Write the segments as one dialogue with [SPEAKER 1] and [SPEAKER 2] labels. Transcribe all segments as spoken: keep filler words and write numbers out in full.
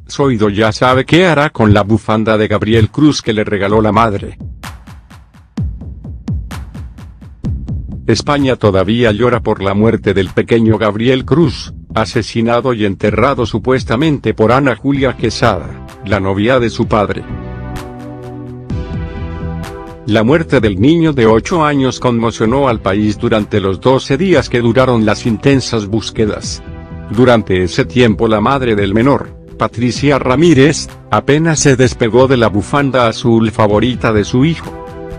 [SPEAKER 1] Zoido ya sabe qué hará con la bufanda de Gabriel Cruz que le regaló la madre. España todavía llora por la muerte del pequeño Gabriel Cruz, asesinado y enterrado supuestamente por Ana Julia Quesada, la novia de su padre. La muerte del niño de ocho años conmocionó al país durante los doce días que duraron las intensas búsquedas. Durante ese tiempo la madre del menor, Patricia Ramírez, apenas se despegó de la bufanda azul favorita de su hijo.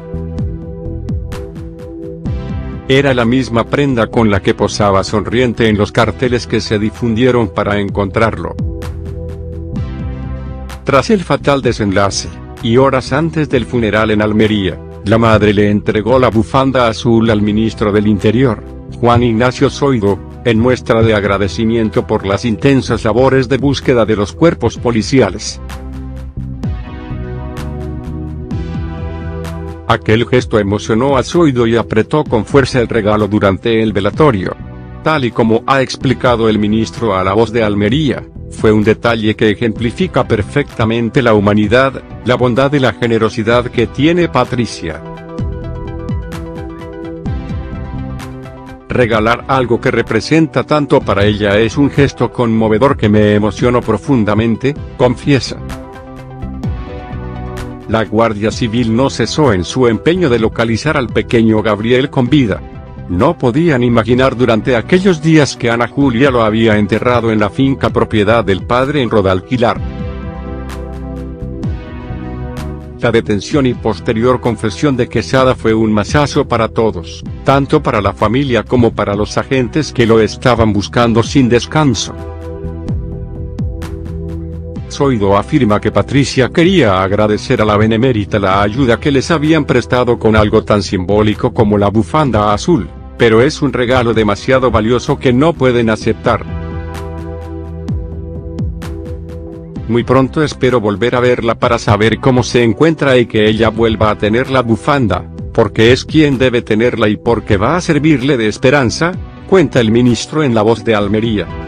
[SPEAKER 1] Era la misma prenda con la que posaba sonriente en los carteles que se difundieron para encontrarlo. Tras el fatal desenlace, y horas antes del funeral en Almería, la madre le entregó la bufanda azul al ministro del Interior, Juan Ignacio Zoido, en muestra de agradecimiento por las intensas labores de búsqueda de los cuerpos policiales. Aquel gesto emocionó a Zoido y apretó con fuerza el regalo durante el velatorio. Tal y como ha explicado el ministro a La Voz de Almería, fue un detalle que ejemplifica perfectamente la humanidad, la bondad y la generosidad que tiene Patricia. Regalar algo que representa tanto para ella es un gesto conmovedor que me emocionó profundamente, confiesa. La Guardia Civil no cesó en su empeño de localizar al pequeño Gabriel con vida. No podían imaginar durante aquellos días que Ana Julia lo había enterrado en la finca propiedad del padre en Rodalquilar. La detención y posterior confesión de Quesada fue un mazazo para todos, tanto para la familia como para los agentes que lo estaban buscando sin descanso. Zoido afirma que Patricia quería agradecer a la benemérita la ayuda que les habían prestado con algo tan simbólico como la bufanda azul, pero es un regalo demasiado valioso que no pueden aceptar. Muy pronto espero volver a verla para saber cómo se encuentra y que ella vuelva a tener la bufanda, porque es quien debe tenerla y porque va a servirle de esperanza, cuenta el ministro en La Voz de Almería.